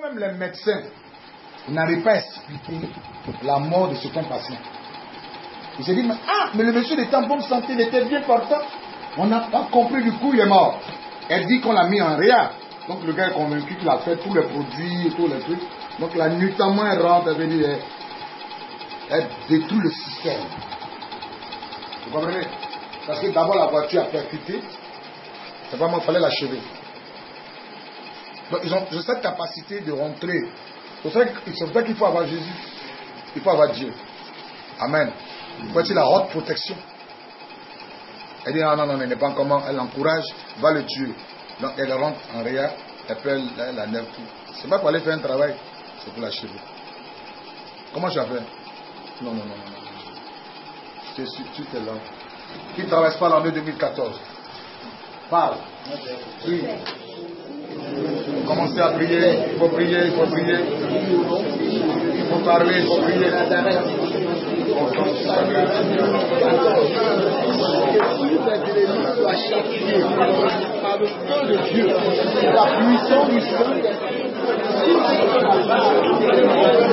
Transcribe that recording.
même les médecins n'arrivent pas à expliquer la mort de certains patients. Il se dit, mais le monsieur était en bonne santé, il était bien portant. On n'a pas compris, du coup il est mort. Elle dit qu'on l'a mis en réa. Donc le gars est convaincu qu'il a fait tous les produits et tous les trucs. Donc la nuitamment elle rentre, elle veut dire, elle détruit le système. Vous comprenez? Parce que d'abord la voiture a percuté, c'est vraiment il fallait l'achever. Donc ils ont cette capacité de rentrer. C'est pour ça qu'il faut avoir Jésus. Il faut avoir Dieu. Amen. Il faut être la haute protection. Elle dit non, elle n'est pas comment. Elle encourage, va le tuer. Donc elle rentre en réa, elle peut la nerve tout. C'est pas pour aller faire un travail, c'est pour l'achever. Comment tu as fait? Non. Tu es là. Qui ne traverse pas l'année 2014? Parle. Oui. Commencez à prier, il faut prier. Il faut parler, il faut prier. Par le feu de Dieu, la puissance du Saint.